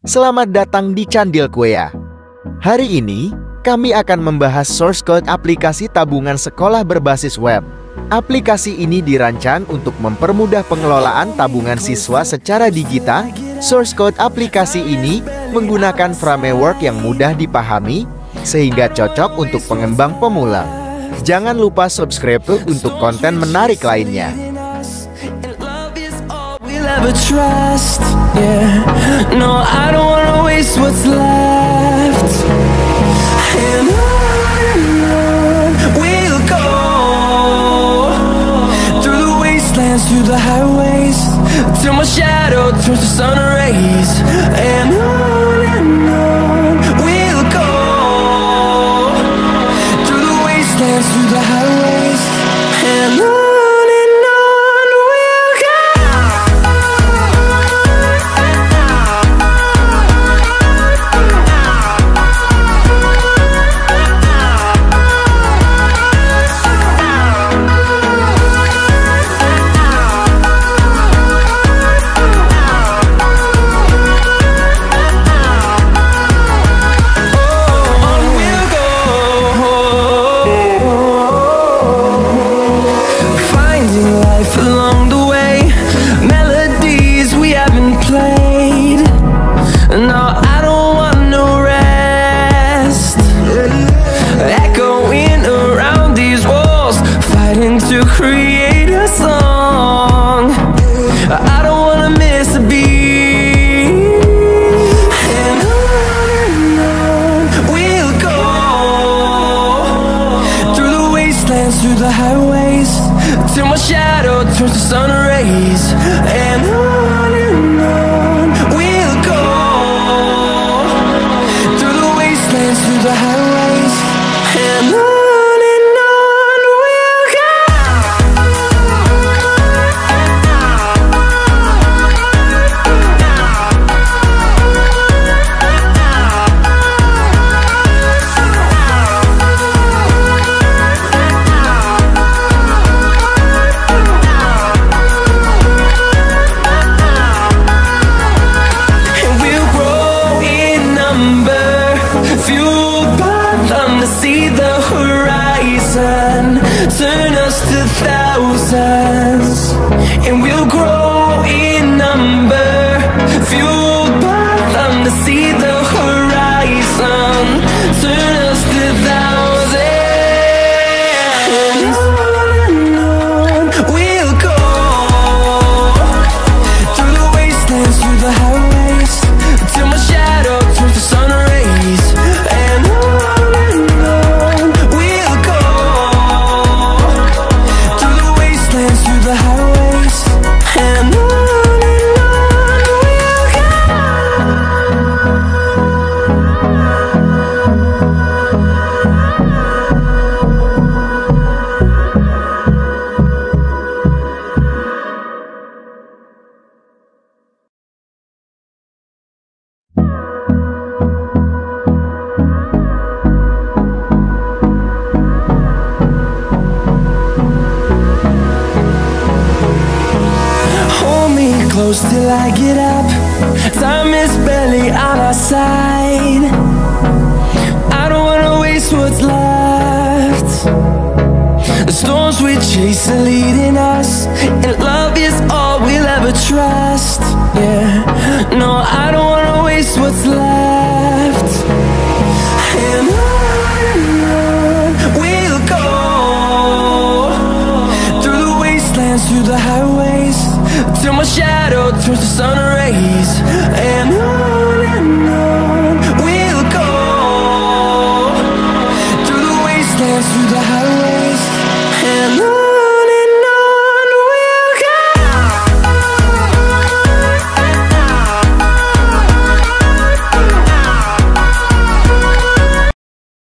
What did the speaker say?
Selamat datang di Candil Kwea. Hari ini, kami akan membahas source code aplikasi tabungan sekolah berbasis web. Aplikasi ini dirancang untuk mempermudah pengelolaan tabungan siswa secara digital. Source code aplikasi ini menggunakan framework yang mudah dipahami, sehingga cocok untuk pengembang pemula. Jangan lupa subscribe untuk konten menarik lainnya. Ever trust, yeah. No, I don't wanna waste what's left. And on we'll go, through the wastelands, through the highways, till my shadow turns to sun rays. And on we'll go, through the wastelands, through the highways, and on. To create a song, I don't wanna miss a beat. And on we'll go, through the wastelands, through the highways, till my shadow turns to sun rays. And on we'll go, through the wastelands, through the highways, and on. Turn us to thousands, and we'll grow in number, fueled by them to see the horizon. Turn us to thousands, and on we'll go, through the wastelands, through the highways, till my shadow turns to sun rays. And on we'll go, through the highways, and on we'll go. Close till I get up, time is barely on our side. I don't wanna waste what's left. The storms we chase are leading us, and love is all we'll ever trust, yeah. No, I don't wanna waste what's left. And on we'll go, through the wastelands, through the highways, till my shadow turns to sun rays.